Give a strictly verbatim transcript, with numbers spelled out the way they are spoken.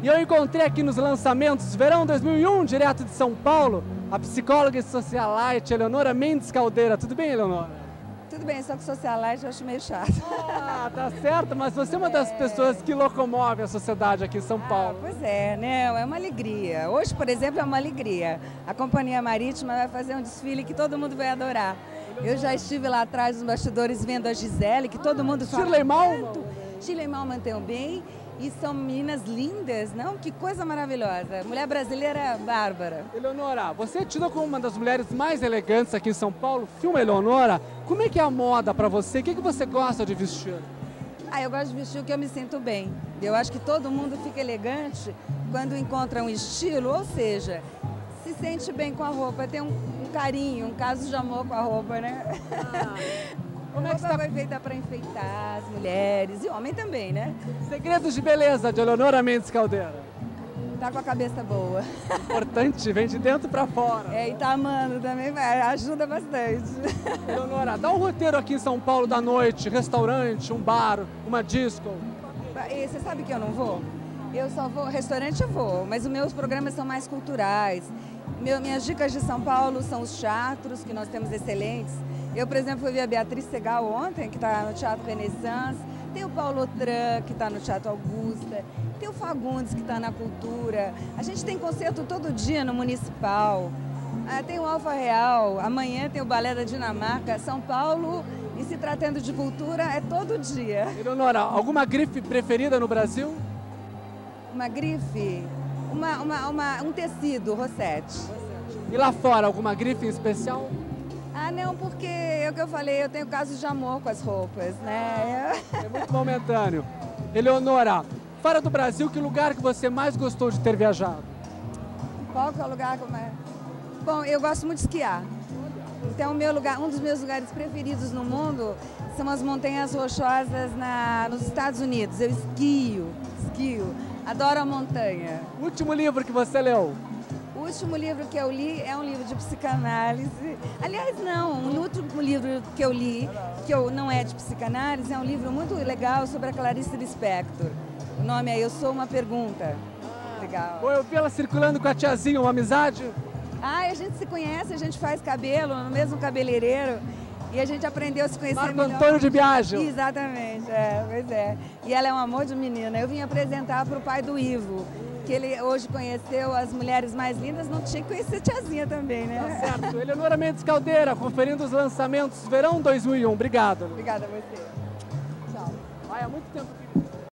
E eu encontrei aqui nos lançamentos Verão dois mil e um, direto de São Paulo, a psicóloga e socialite Eleonora Mendes Caldeira. Tudo bem, Eleonora? Tudo bem, só que socialite eu acho meio chato. Ah, tá certo, mas você é uma das pessoas que locomove a sociedade aqui em São Paulo. Ah, pois é, né? É uma alegria. Hoje, por exemplo, é uma alegria. A Companhia Marítima vai fazer um desfile que todo mundo vai adorar. Eu já estive lá atrás nos bastidores vendo a Gisele, que todo mundo fala. Shirley Malman. Shirley Malman também. E são meninas lindas, não? Que coisa maravilhosa. Mulher brasileira bárbara. Eleonora, você é tida como uma das mulheres mais elegantes aqui em São Paulo. Filma Eleonora. Como é que é a moda pra você? O que, que você gosta de vestir? Ah, eu gosto de vestir o que eu me sinto bem. Eu acho que todo mundo fica elegante quando encontra um estilo, ou seja, se sente bem com a roupa, tem um, um carinho, um caso de amor com a roupa, né? Ah. Como é que está feita para enfeitar as mulheres e homem também, né? Segredos de beleza de Eleonora Mendes Caldeira. Tá com a cabeça boa. Importante, vem de dentro para fora. É, e tá amando também, ajuda bastante. Eleonora, dá um roteiro aqui em São Paulo da noite, restaurante, um bar, uma disco. E você sabe que eu não vou? Eu só vou, restaurante eu vou, mas os meus programas são mais culturais. Meu, minhas dicas de São Paulo são os teatros, que nós temos excelentes. Eu, por exemplo, fui ver a Beatriz Segal ontem, que está no Teatro Renaissance. Tem o Paulo Otran, que está no Teatro Augusta. Tem o Fagundes, que está na Cultura. A gente tem concerto todo dia no Municipal. Ah, tem o Alfa Real. Amanhã tem o Balé da Dinamarca. São Paulo, e se tratando de cultura, é todo dia. Eleonora, alguma grife preferida no Brasil? Uma grife? Uma, uma, uma, um tecido, Rossetti. E lá fora, alguma grife em especial? Ah, não, porque é o que eu falei, eu tenho casos de amor com as roupas, né? É muito momentâneo. Eleonora, fora do Brasil, que lugar que você mais gostou de ter viajado? Qual que é o lugar que eu mais... Bom, eu gosto muito de esquiar. Então, o meu lugar, um dos meus lugares preferidos no mundo são as montanhas rochosas na, nos Estados Unidos. Eu esquio, esquio, adoro a montanha. Último livro que você leu? O último livro que eu li é um livro de psicanálise. Aliás, não, o último livro que eu li, que eu, não é de psicanálise, é um livro muito legal sobre a Clarice Lispector. O nome é Eu Sou Uma Pergunta. Legal. Ou eu vi ela circulando com a tiazinha, uma amizade? Ah, a gente se conhece, a gente faz cabelo no mesmo cabeleireiro e a gente aprendeu a se conhecer Marco melhor. Antônio de Biagio. Exatamente, é, pois é. E ela é um amor de menina. Eu vim apresentar para o pai do Ivo, que ele hoje conheceu as mulheres mais lindas, não tinha que conhecer a tiazinha também, né? Tá certo. Eleonora Mendes Caldeira, conferindo os lançamentos Verão dois mil e um. Obrigado. Obrigada a você. Tchau. Vai, há muito tempo.